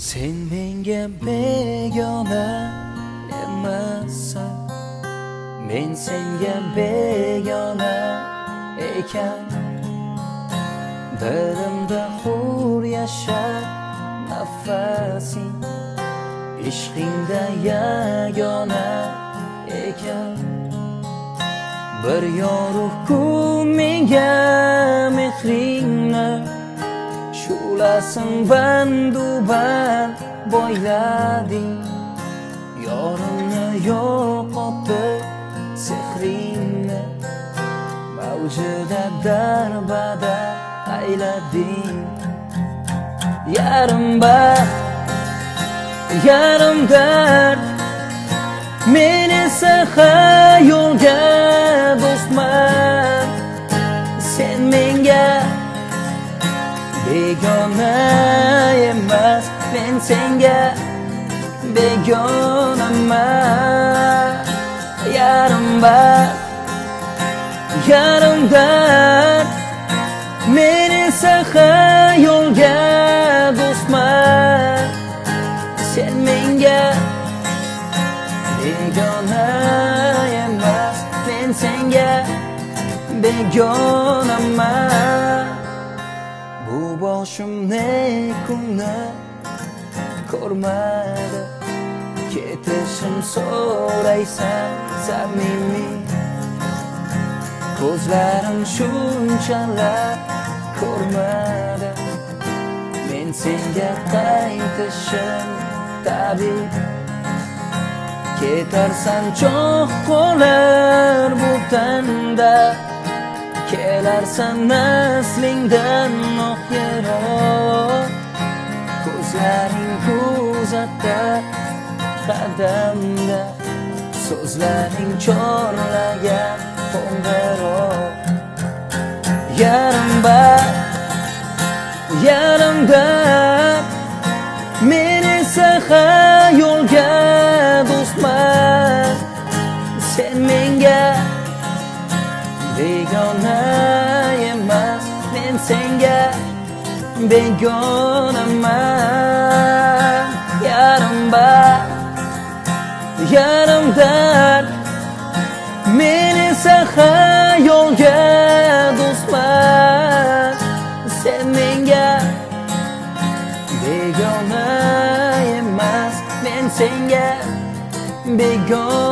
Sen menga begona emassan, men senga begona ekan. Dilimda hur yashar nafasing, ishqingda yagona ekan. Bir yorug' menga mehringni shu'lasin bandu band boylading. Yorimni yo'qotib sehringni mavjida darbada aylading. Yarim baxt, yarim dard, men esa xayolga do'stman. Sen menga begona emas, men senga begonaman. Yarim baxt, yarim dard, men esa xayolga do'stman. Sen menga begona emas, men senga begonaman. Bu boshimni kunni ko'rmadi, ketishim so'raysan samimiy. Ko'zlarim shunchalar ko'rmadi, men senga qaytishim tabiiy. Ketarsan cho'q qolar bu tanda, kelarsan naslingdan yiroq. Ko'zlaring kuzatar qadamda, so'zlaring chorlagan qo'ng'iroq. Yarim baxt, yarim dard, men esa xayolga do'stman. Sen menga begona emas, men senga begonaman. Yarim baxt, yarim dard, men esa xayolga do'stman. Sen menga begona emas, men senga begona.